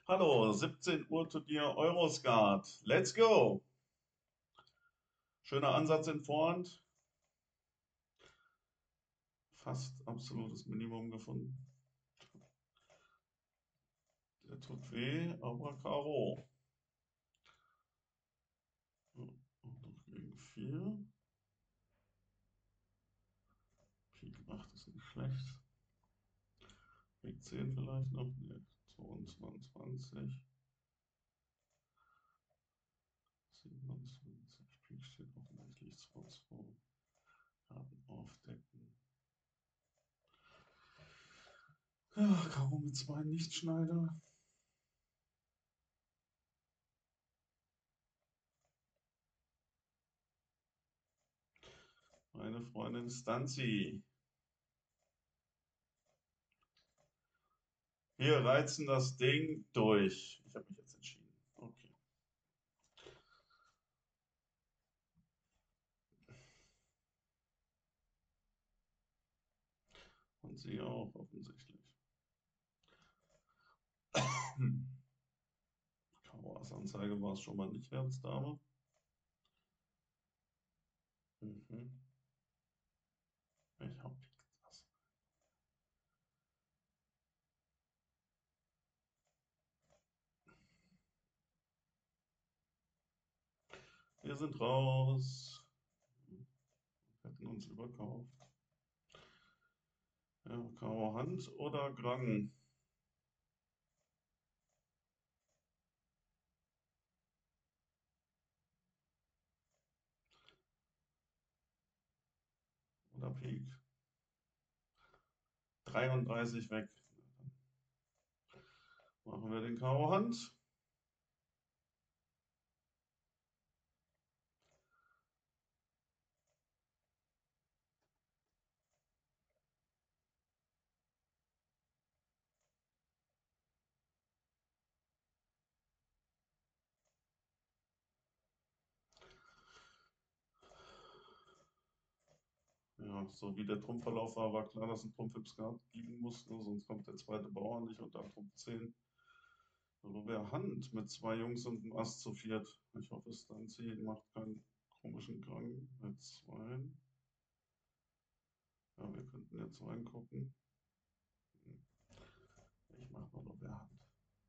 Hallo, 17 Uhr Turnier Euroskat. Let's go! Schöner Ansatz in Vorhand. Fast absolutes Minimum gefunden. Der tut weh, aber Karo. Und noch gegen 4. Pik 8 ist nicht schlecht. Pik 10 vielleicht noch. Ne, 22. 27. Pik steht offensichtlich 2-2. Karten aufdecken. Ja, Karo mit 2 Nichtschneider. Meine Freundin Stanzi. Wir reizen das Ding durch. Ich habe mich jetzt entschieden. Okay. Und sie auch offensichtlich. Karo Ass Anzeige war es schon mal nicht, Herz Dame. Mhm. Ich habe Pik Ass. Wir sind raus. Wir hätten uns überkauft. Ja, Karo Hand oder Grang? Oder Pik? 33 weg. Machen wir den Karo Hand. Ja, so wie der Trumpfverlauf war, war klar, dass ein Trumpf im Skat liegen muss, ne? Sonst kommt der zweite Bauer nicht und dann Trumpf 10. Robert Hand mit 2 Jungs und einem Ass zu viert. Ich hoffe, Stanzi macht keinen komischen Krang mit 2. Ja, wir könnten jetzt reingucken. Ich mache mal Robert Hand.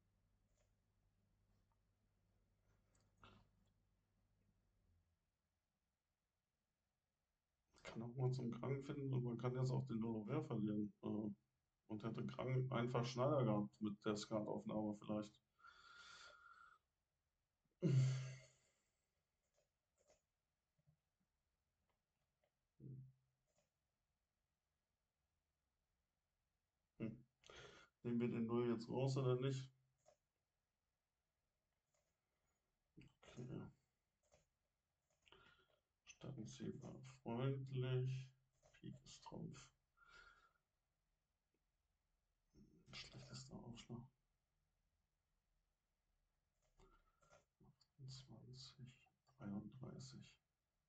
Kann auch mal zum Krang finden und man kann jetzt auch den Lolover verlieren. Und hätte Krang einfach Schneider gehabt mit der Skataufnahme vielleicht. Hm. Nehmen wir den Null jetzt raus oder nicht? Okay. Stanzi war freundlich. Pik ist Trumpf. Schlechtester Aufschlag. 20, 33.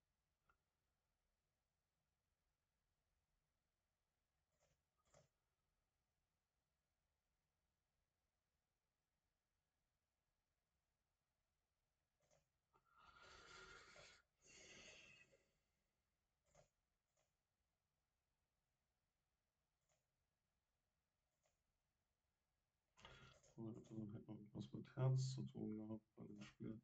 Also hätte man was mit Herz zu tun gehabt bei dem Spiel.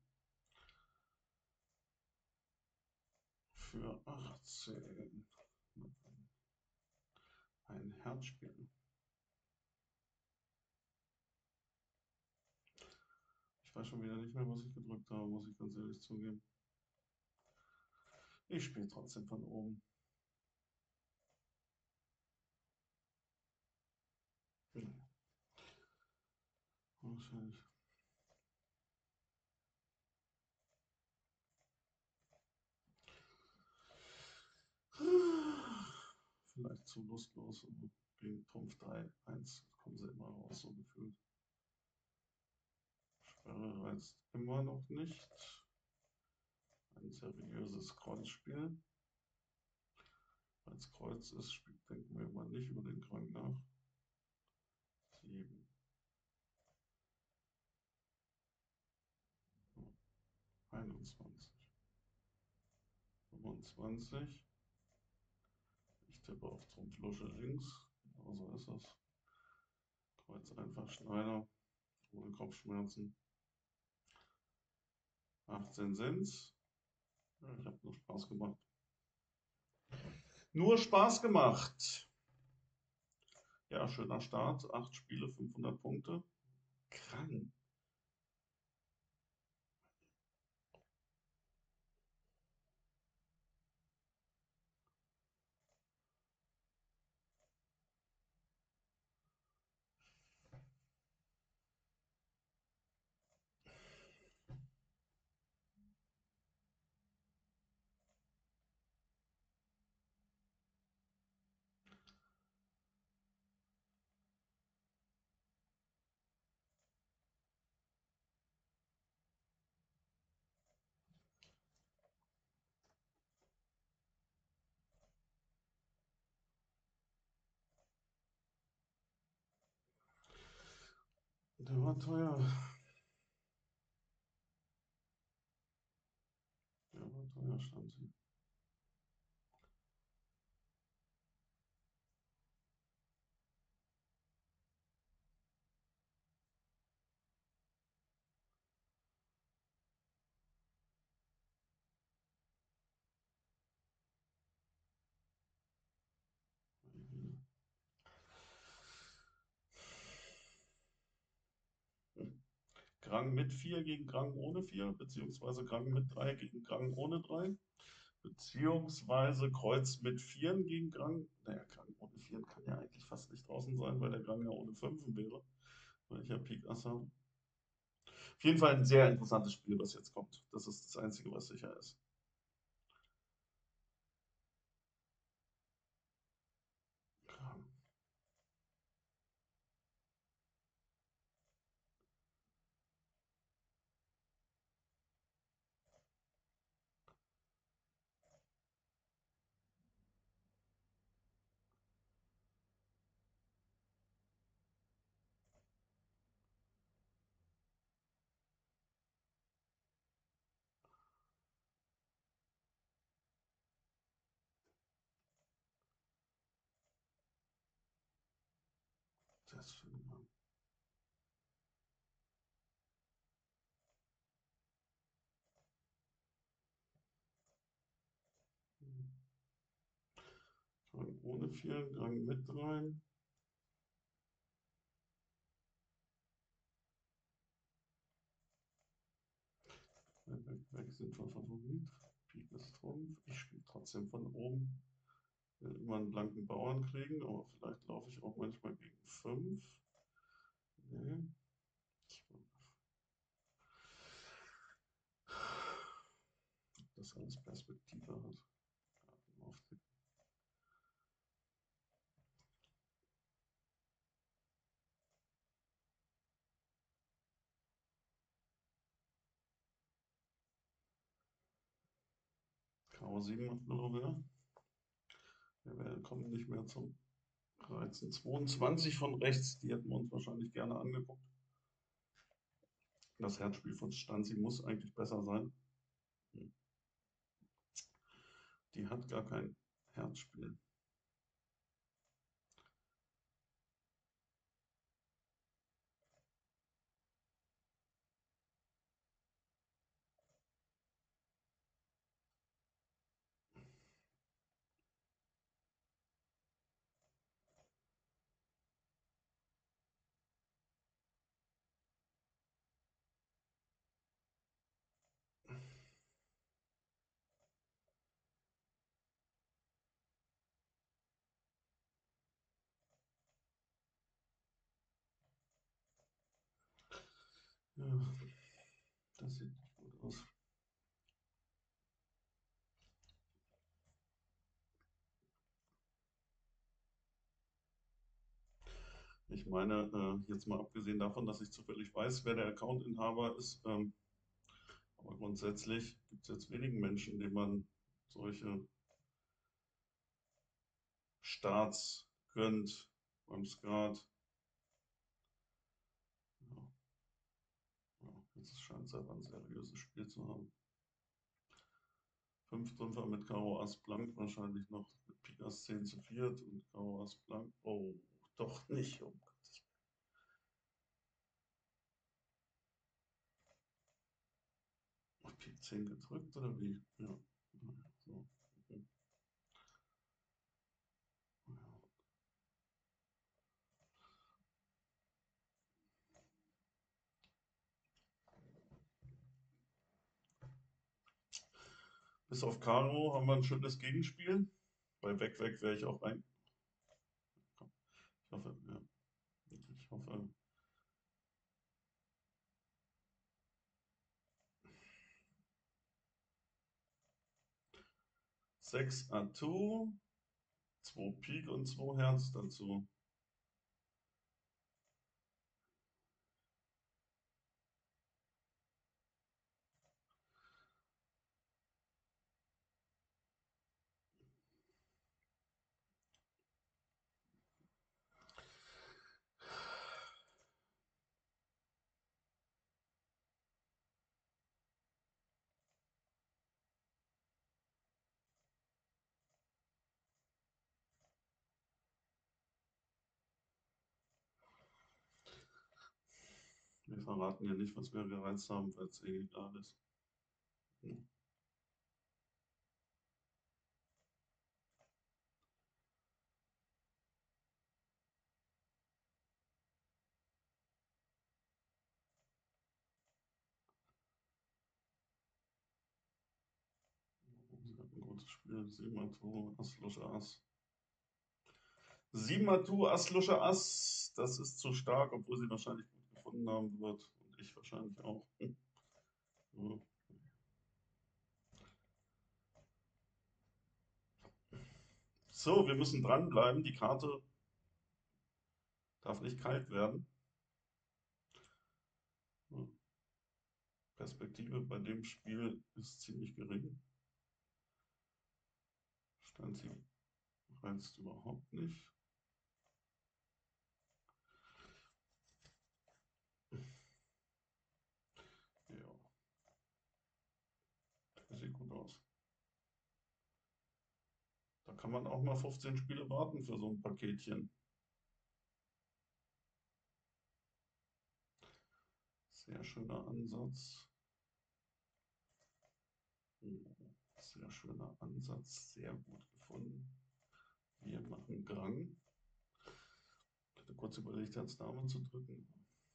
Für 18. Ein Herzspiel. Ich weiß schon wieder nicht mehr, was ich gedrückt habe, muss ich ganz ehrlich zugeben. Ich spiele trotzdem von oben. Hm. Wahrscheinlich. Vielleicht zu lustlos. Aber gegen Trumpf 3, 1 kommen sie immer raus, so gefühlt. Sperre reizt immer noch nicht. Ein seriöses Kreuzspiel. Weil es Kreuz ist, denken wir mal nicht über den Krang nach. 7. 21, 25. Ich tippe auf Trumpf Lusche links. Genau so ist es. Kreuz einfach Schneider. Ohne Kopfschmerzen. 18 sind's. Ja, ich habe nur Spaß gemacht. Nur Spaß gemacht. Ja, schöner Start. 8 Spiele, 500 Punkte. Krank. Der war teuer. Der war teuer, stand hier. Grang mit 4 gegen Grang ohne 4, beziehungsweise Grang mit 3 gegen Grang ohne 3, beziehungsweise Kreuz mit 4 gegen Grang. Naja, Grang ohne 4 kann ja eigentlich fast nicht draußen sein, weil der Grang ja ohne 5 wäre, weil ich ja Pik Ass habe. Auf jeden Fall ein sehr interessantes Spiel, was jetzt kommt. Das ist das Einzige, was sicher ist. Grang. Das für ein Grang. Grang ohne 4, Grang mit 3. Weg sind wir Favorit. Pik ist Trumpf. Ich spiele trotzdem von oben. Will immer einen blanken Bauern kriegen, aber vielleicht laufe ich auch manchmal gegen 5. Nee. Das alles Perspektive hat. Karo 7 macht nur mehr. Wir kommen nicht mehr zum Reizen. 22 von rechts, die hätten wir uns wahrscheinlich gerne angeguckt. Das Herzspiel von Stanzi muss eigentlich besser sein. Die hat gar kein Herzspiel. Ja, das sieht nicht gut aus. Ich meine, jetzt mal abgesehen davon, dass ich zufällig weiß, wer der Accountinhaber ist, aber grundsätzlich gibt es jetzt wenigen Menschen, denen man solche Starts gönnt beim Skat. Ja, ja, jetzt scheint es aber ein seriöses Spiel zu haben. 5 Trümpfer mit Karo Ass Blank wahrscheinlich noch mit Pik Ass 10 zu viert und Karo Ass Blank. Oh, doch nicht. Oh Gott. Auf Pik 10 gedrückt oder wie? Ja. So. Okay. Bis auf Karo haben wir ein schönes Gegenspiel. Bei Weg, Weg wäre ich auch rein. Ich hoffe, ja. Ich hoffe. 6 Atout, 2 Pik und 2 Herz dazu. Wir verraten ja nicht, was wir gereizt haben, weil es eh egal ist. Hm. Sie hat ein gutes Spiel. 7 Atout, Ass, Lusche, Ass. 7 Atout, Ass, Lusche, Ass. Das ist zu stark, obwohl sie wahrscheinlich gut gefunden haben wird. Und ich wahrscheinlich auch. Ja. So, wir müssen dranbleiben. Die Karte darf nicht kalt werden. Ja. Perspektive bei dem Spiel ist ziemlich gering. Steinziel reizt überhaupt nicht. Ja, das sieht gut aus. Da kann man auch mal 15 Spiele warten für so ein Paketchen. Sehr schöner Ansatz. Oh, sehr schöner Ansatz, sehr gut gefunden. Wir machen Grang. Ich hatte kurz überlegt, Herz Dame zu drücken.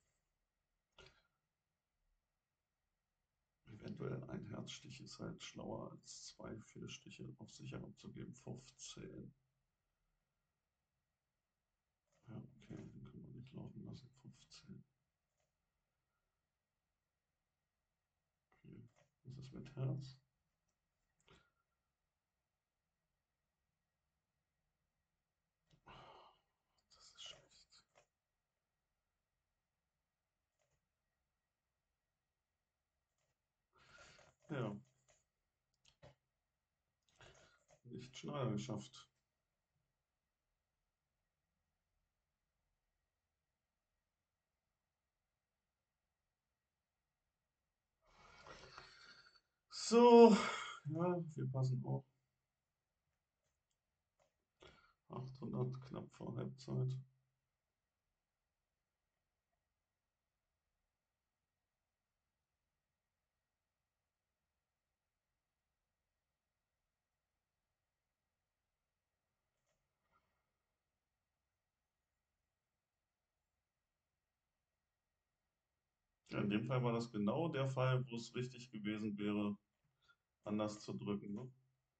Eventuell ein Herzstich ist halt schlauer als 2 Fehlstiche auf sicher abzugeben. 15. Ja, okay, den können wir nicht laufen lassen. 15. Okay, was ist mit Herz? Das ist schlecht. Ja, nicht Schneider geschafft. So, ja, wir passen auch. 800 knapp vor Halbzeit. Ja, in dem Fall war das genau der Fall, wo es richtig gewesen wäre, anders zu drücken. Ne?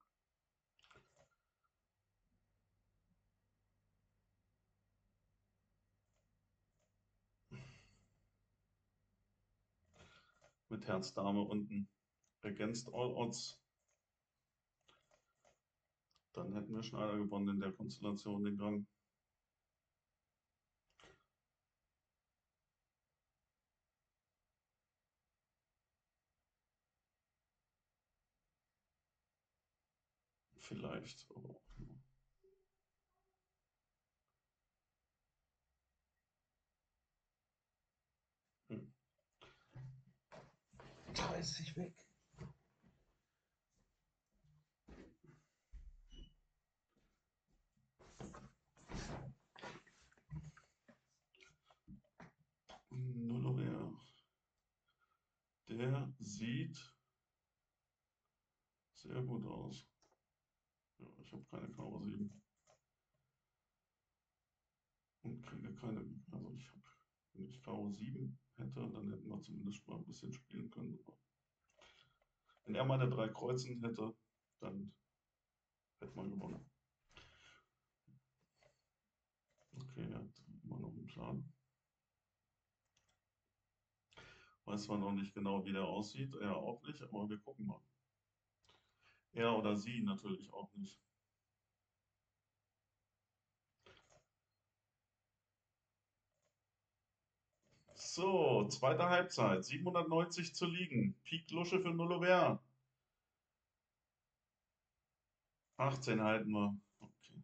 Mit Herz Dame unten. Against all odds. Dann hätten wir Schneider gewonnen in der Konstellation, den Gang. Vielleicht. Aber, hm. 30 weg. sehr gut aus. Ja, ich habe keine Karo 7 und kriege keine. Also ich habe, wenn ich Karo 7 hätte, dann hätten wir zumindest mal ein bisschen spielen können. Aber wenn er meine 3 Kreuzen hätte, dann hätte man gewonnen. Okay, er hat immer noch einen Plan. Weiß zwar noch nicht genau, wie der aussieht, er auch nicht, aber wir gucken mal. Er oder sie natürlich auch nicht. So, zweite Halbzeit, 790 zu liegen. Pik Lusche für 0 Ober. 18 halten wir. Okay.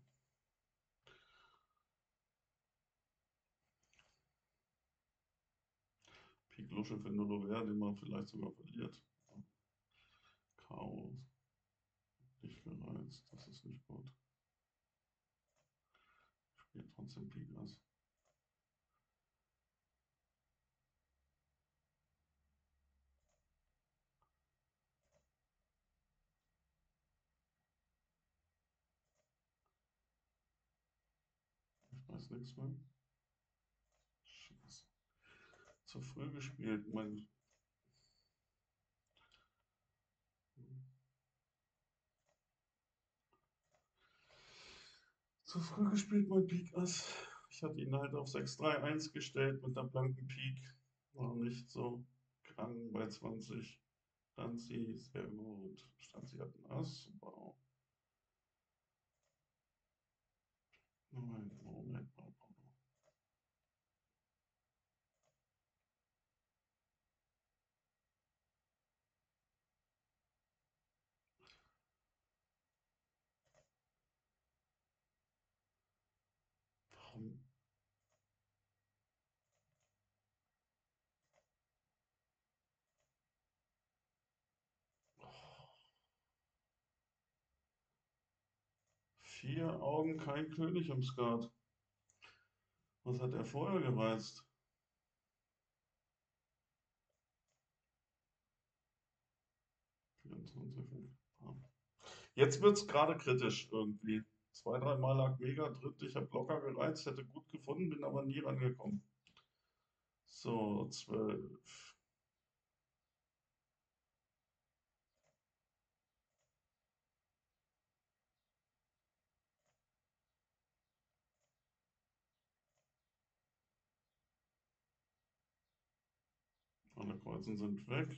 Pik Lusche für 0 Ober, den man vielleicht sogar verliert. Karo. Nicht gereizt, das ist nicht gut. Spielt trotzdem Pik Ass. Ich weiß nichts mehr. Scheiße. Zu früh gespielt. Zu früh gespielt, mein Pik Ass. Ich hatte ihn halt auf 6-3-1 gestellt mit der blanken Pik. War nicht so krank bei 20. Stanzi, sehr gut. Stanzi hat ein Ass. Wow. Moment, Moment. Warum? 4 Augen, kein König im Skat. Was hat er vorher gereizt? Jetzt wird es gerade kritisch irgendwie. 2, 3 Mal lag mega drin. Ich habe locker gereizt, hätte gut gefunden, bin aber nie rangekommen. So, 12. Alle Kreuzen sind weg.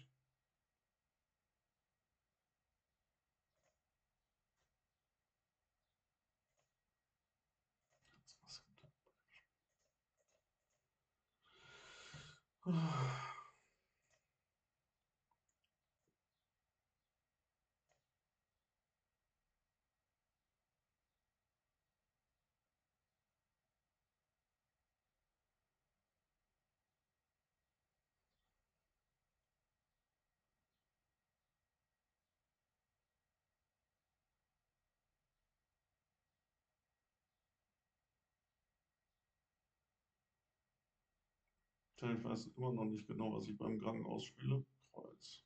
Tja, ich weiß immer noch nicht genau, was ich beim Gang ausspiele. Kreuz.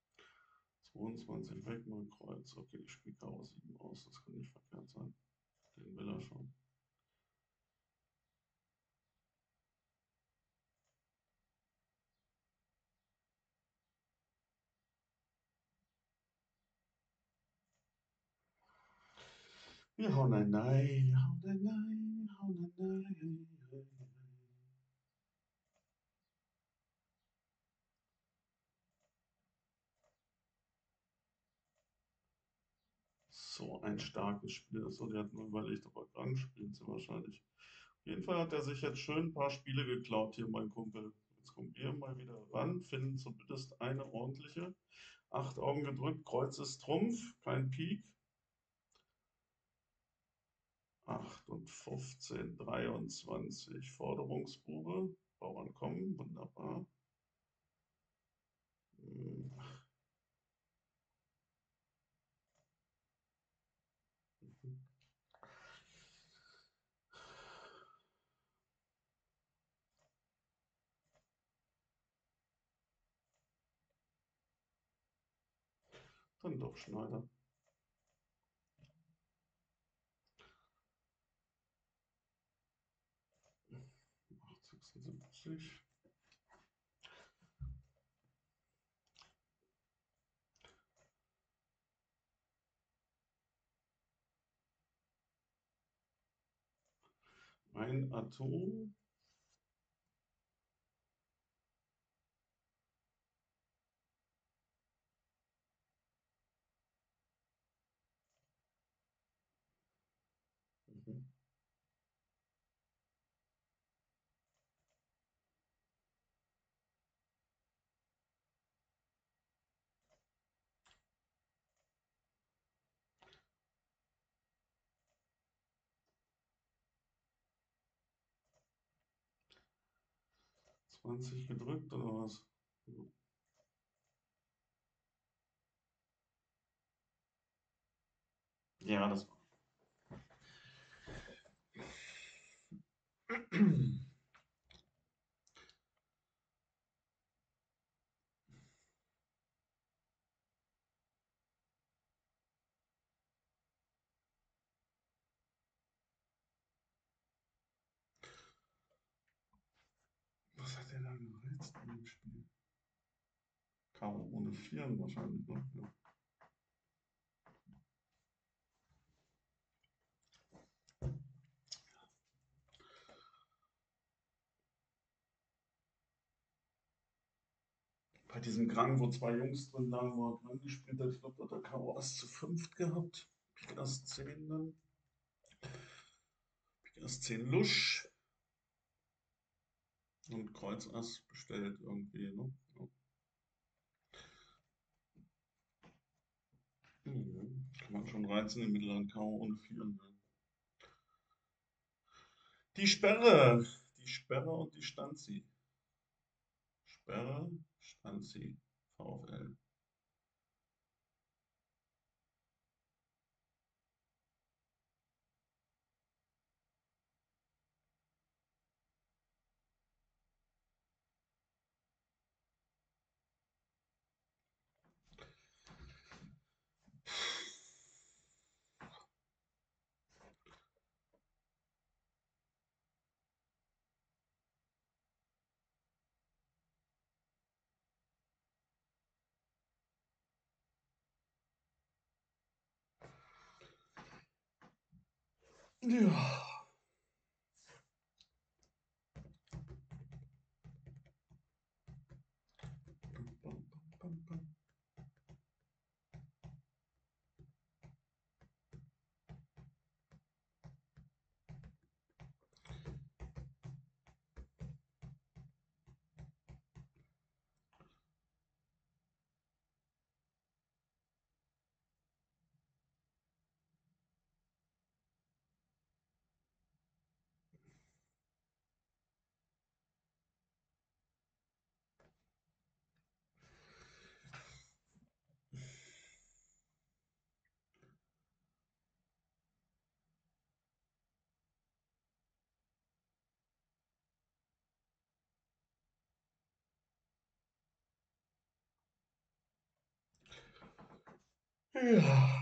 22 weg, mal Kreuz. Okay, ich spiele Karo 7 aus. Das kann nicht verkehrt sein. Den will er schon. Wir hauen ein Nein, wir hauen ein Nein, wir hauen ein Nein. So ein starkes Spiel. So, der hat nur überlegt, ob er Grand spielt, so wahrscheinlich. Auf jeden Fall hat er sich jetzt schön ein paar Spiele geklaut hier, mein Kumpel. Jetzt kommen wir mal wieder ran, finden zumindest eine ordentliche. 8 Augen gedrückt, Kreuz ist Trumpf, kein Pik. 8 und 15, 23. Forderungsbube. Bauern kommen, wunderbar. Hm, Dann doch Schneider. 50. Ein Atom. Mhm. Zwanzig gedrückt oder was? Ja, das war. Was hat der da gereizt in dem Spiel? Karo ohne Vieren wahrscheinlich, ne? Ja. Bei diesem Gang, wo zwei Jungs drin lagen, wo er Gang gespielt hat, ich glaube, da hat er Karo Ass zu fünft gehabt. Pik Ass 10 dann. Pik Ass 10 Lusch und Kreuz Ass bestellt irgendwie, ne? Ja. Mhm. Kann man schon reizen im mittleren Karo ohne Vieren. Ne? Die Sperre. Die Sperre und die Stanzi. Sperre, Stanzi, VfL. Ja. Bam, bam, bam, bam. Ja.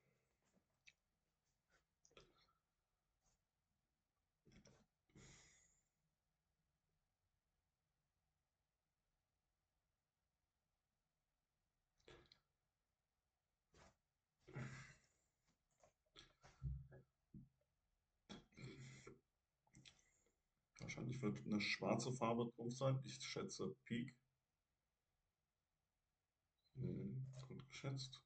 Wahrscheinlich wird eine schwarze Farbe drauf sein. Ich schätze Pik. Gut geschätzt.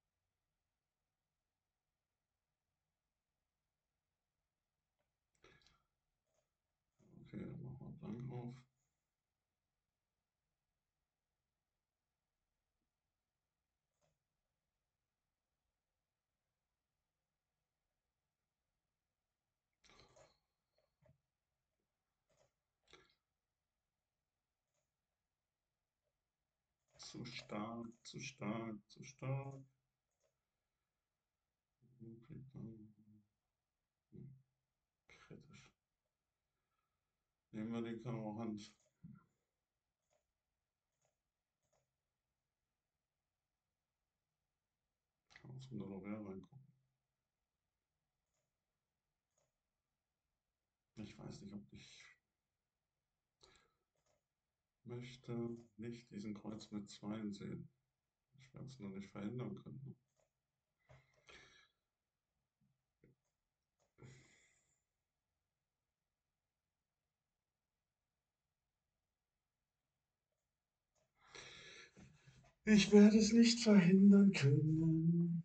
Okay, dann machen wir blank auf. Zu stark, zu stark, zu stark. Okay, dann, kritisch. Nehmen wir die Karo Hand. Kann man zum Dollar reingucken. Ich weiß nicht, ob ich. möchte nicht diesen Kreuz mit Zweien sehen. Ich werde es noch nicht verhindern können. Ich werde es nicht verhindern können.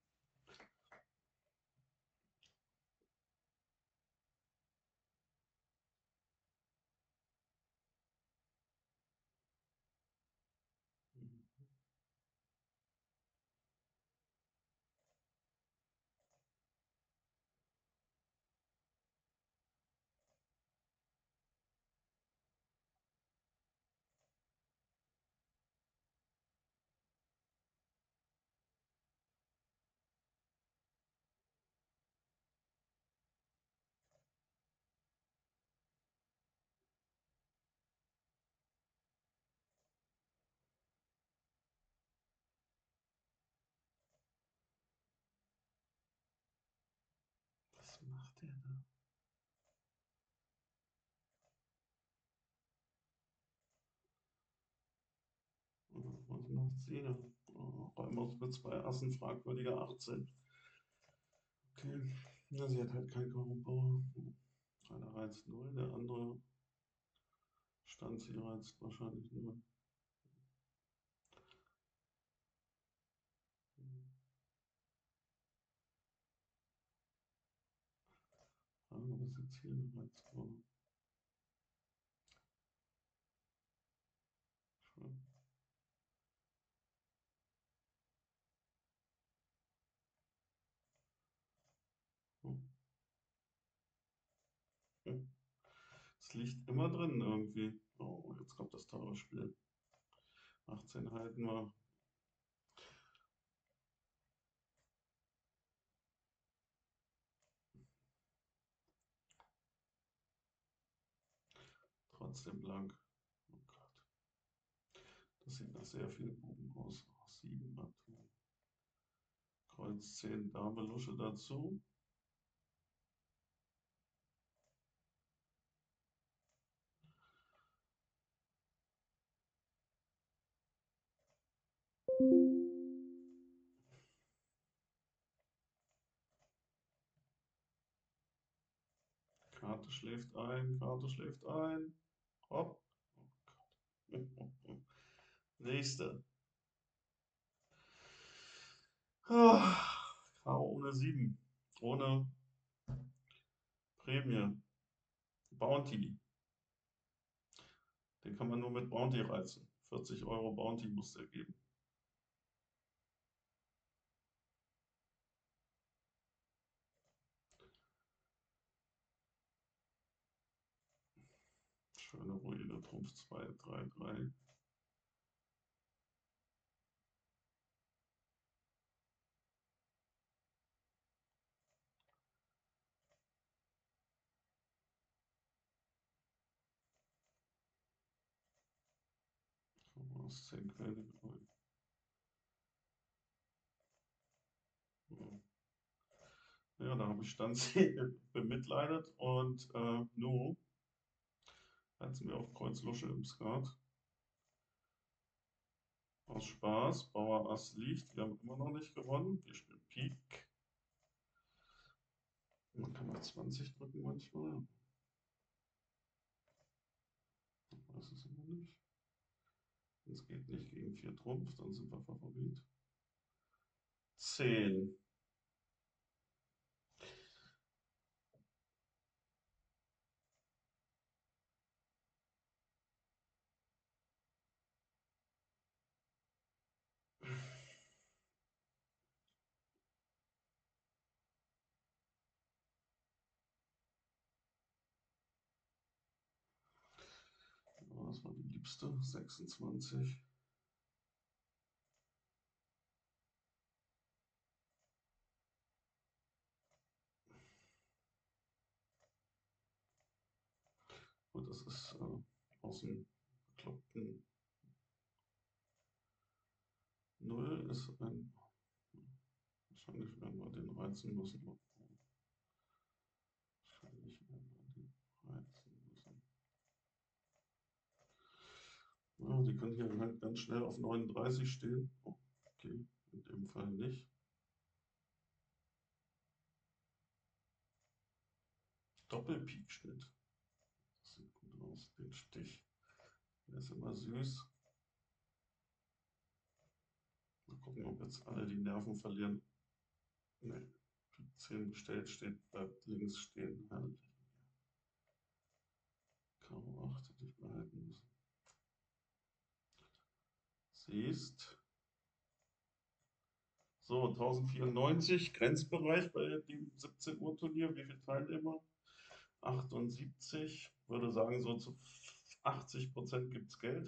Was macht der da? Was macht sie da? Oh, Reimers mit 2 Assen, fragwürdige 18. Okay, na, sie hat halt keinen Karo Bauer. Einer reizt 0, der andere stand sie reizt wahrscheinlich 0. Was ist jetzt hier noch reizt? Schön. Hm. Hm. Es liegt immer drin irgendwie. Oh, jetzt kommt das teure Spiel. 18 halten wir. Trotzdem blank. Oh Gott. Das sieht nach sehr viel Buben aus. Oh, 7 Atom. Kreuz 10, Dame Lusche dazu. Karte schläft ein, Karte schläft ein. Hopp. Oh Gott. Nächste. Karo ohne 7. Ohne Prämie. Bounty. Den kann man nur mit Bounty reizen. 40 Euro Bounty muss der geben. Schöne Ruine, Trumpf 2, 3, 3. Aus 10 König. Ja, da habe ich dann sie bemitleidet und nu hat sie mir auf Kreuz Lusche im Skat. Aus Spaß, Bauer Ass liegt. Wir haben immer noch nicht gewonnen. Wir spielen Pik. Man kann auch 20 drücken manchmal. Ich weiß es immer nicht. Es geht nicht gegen 4 Trumpf, dann sind wir Favorit. 10. Das war die liebste. 26. Gut, das ist aus dem bekloppten 0 ist ein. Wahrscheinlich werden wir den reizen müssen. Wahrscheinlich werden wir den reizen müssen. Ja, die können hier halt ganz schnell auf 39 stehen. Oh, okay, in dem Fall nicht. Doppelpikschnitt. Das sieht gut aus, den Stich. Der ist immer süß. Mal gucken, ob jetzt alle die Nerven verlieren. Ne, Pik 10 bestellt steht, bleibt links stehen. Herrlich. Karo 8 hätte ich behalten müssen. Siehst. So, 1094, Grenzbereich bei dem 17 Uhr Turnier. Wie viele Teilnehmer? 78. Würde sagen, so zu 80% gibt es Geld.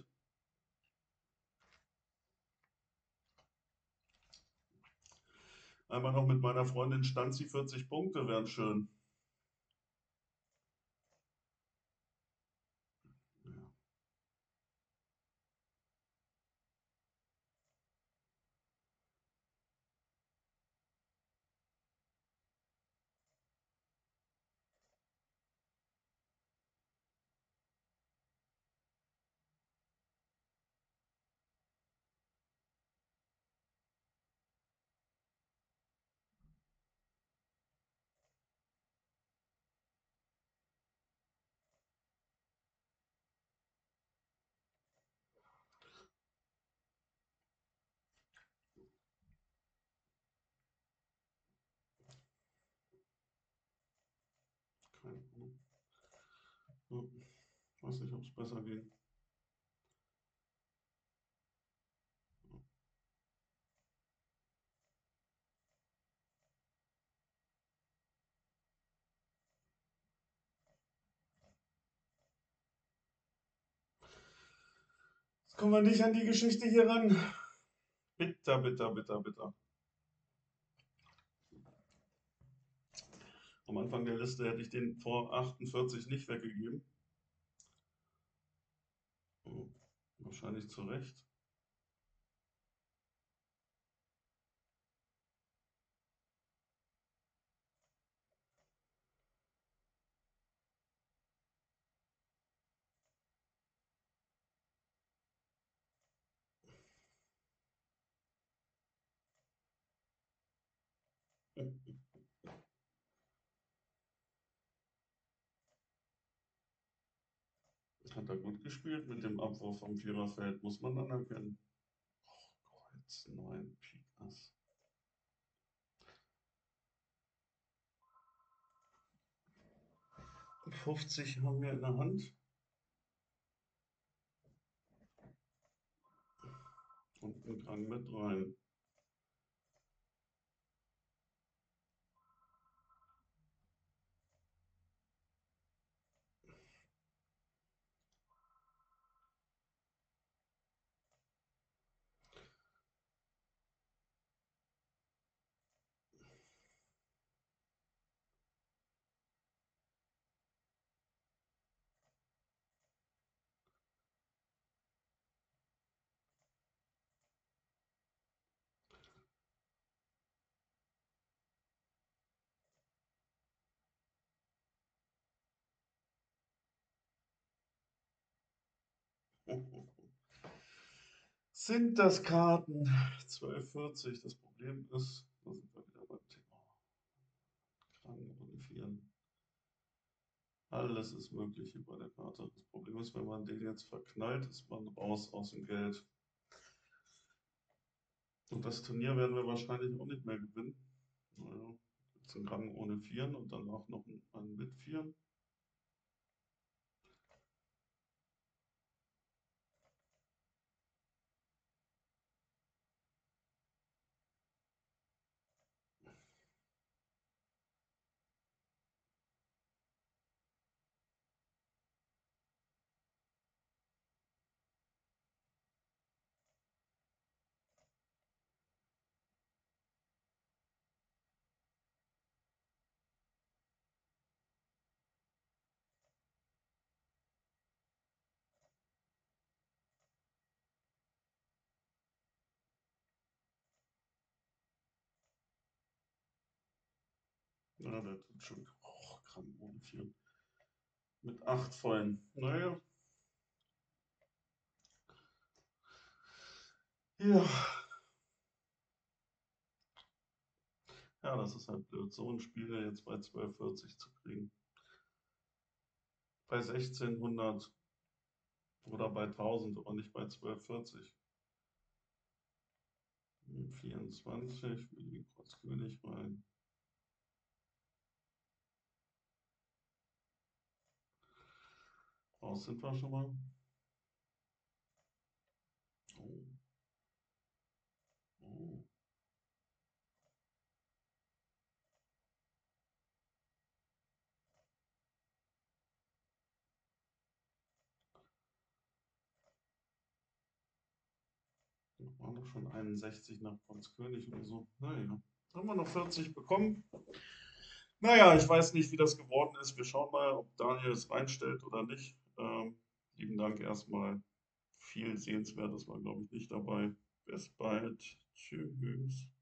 Einmal noch mit meiner Freundin Stanzi, 40 Punkte wären schön. Ja. Keine Ahnung. Ja, weiß nicht, ob es besser ging. Jetzt kommen wir nicht an die Geschichte hier ran. Bitter, bitter, bitter, bitter. Am Anfang der Liste hätte ich den vor 48 nicht weggegeben. Wahrscheinlich zu Recht. Hat er gut gespielt mit dem Abwurf vom Viererfeld, muss man anerkennen. Oh, Kreuz 9, Pik Ass. 50 haben wir in der Hand. Und einen Krang mit rein. Sind das Karten? 12,40. Das Problem ist, da sind wir wieder beim Thema. Krang und Vieren. Alles ist möglich hier bei der Karte. Das Problem ist, wenn man den jetzt verknallt, ist man raus aus dem Geld. Und das Turnier werden wir wahrscheinlich auch nicht mehr gewinnen. Naja, jetzt einen Rang ohne Vieren und danach noch einen mit Vieren. Ja, der tut schon. Oh, Rang ohne Vieren. Mit 8 vollen. Naja, Ja, ja, das ist halt blöd, so ein Spiel jetzt bei 12,40 zu kriegen. Bei 1600 oder bei 1000, aber nicht bei 12,40. 24, will die Kreuzkönig rein. Raus sind wir schon mal. Oh, oh. Waren doch schon 61 nach Kreuzkönig oder so. Naja, haben wir noch 40 bekommen. Naja, ich weiß nicht, wie das geworden ist. Wir schauen mal, ob Daniel es reinstellt oder nicht. Lieben Dank erstmal. Viel Sehenswertes war, glaube ich, nicht dabei. Bis bald. Tschüss.